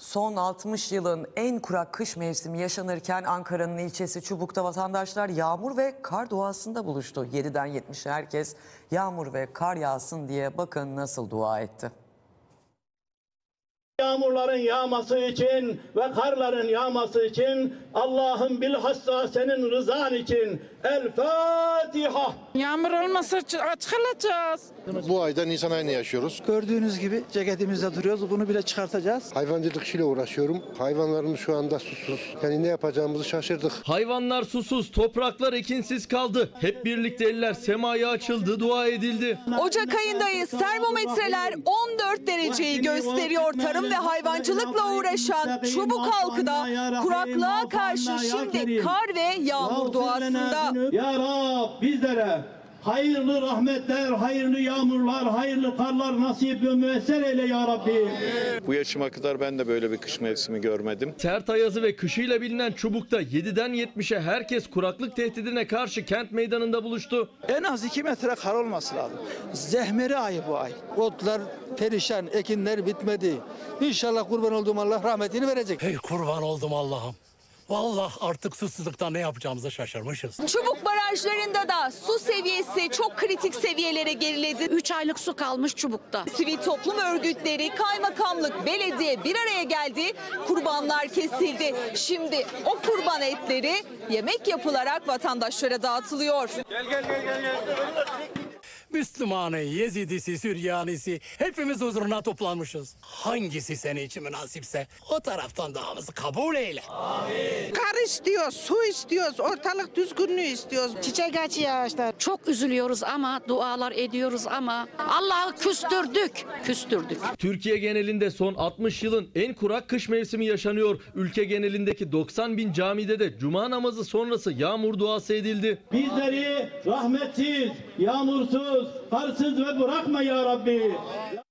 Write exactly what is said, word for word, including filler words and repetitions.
Son altmış yılın en kurak kış mevsimi yaşanırken Ankara'nın ilçesi Çubuk'ta vatandaşlar yağmur ve kar duasında buluştu. yediden yetmişe herkes yağmur ve kar yağsın diye bakın nasıl dua etti. Yağmurların yağması için ve karların yağması için Allah'ım bilhassa senin rızan için El Fatiha. Yağmur olmasa aç kalacağız. Bu ayda Nisan ayını yaşıyoruz. Gördüğünüz gibi ceketimizde duruyoruz. Bunu bile çıkartacağız. Hayvancılık işiyle uğraşıyorum. Hayvanlarımız şu anda susuz. Yani ne yapacağımızı şaşırdık. Hayvanlar susuz, topraklar ekinsiz kaldı. Hep birlikte eller semaya açıldı, dua edildi. Ocak ayındayız. Termometreler on dört dereceyi gösteriyor. Tarım ve hayvancılıkla uğraşan Çubuk halkı da kuraklığa karşı şimdi kar ve yağmur duasında. Ya Rab bizlere hayırlı rahmetler, hayırlı yağmurlar, hayırlı karlar nasip ve müyesser eyle ya Rabbi. Bu yaşıma kadar ben de böyle bir kış mevsimi görmedim. Sert ayazı ve kışıyla bilinen Çubuk'ta yediden yetmişe herkes kuraklık tehdidine karşı kent meydanında buluştu. En az iki metre kar olması lazım. Zehmeri ayı bu ay. Otlar perişan, ekinler bitmedi. İnşallah kurban olduğum Allah rahmetini verecek. Hey kurban oldum Allah'ım. Vallahi artık susuzlukta ne yapacağımızı şaşırmışız. Çubuk barajlarında da su seviyesi çok kritik seviyelere geriledi. Üç aylık su kalmış Çubuk'ta. Sivil toplum örgütleri, kaymakamlık, belediye bir araya geldi. Kurbanlar kesildi. Şimdi o kurban etleri yemek yapılarak vatandaşlara dağıtılıyor. Gel gel gel gel gel. Müslümanı, Yezidisi, Süryanisi hepimiz huzuruna toplanmışız. Hangisi senin için münasipse o taraftan duamızı kabul eyle. Amin. Kar istiyoruz, su istiyoruz, ortalık düzgünlüğü istiyoruz. Çiçek açıyor ağaçlar. Çok üzülüyoruz ama dualar ediyoruz ama Allah'ı küstürdük, küstürdük. Türkiye genelinde son altmış yılın en kurak kış mevsimi yaşanıyor. Ülke genelindeki doksan bin camide de cuma namazı sonrası yağmur duası edildi. Bizleri rahmetsiz, yağmursuz, karsız ve bırakma ya Rabbi.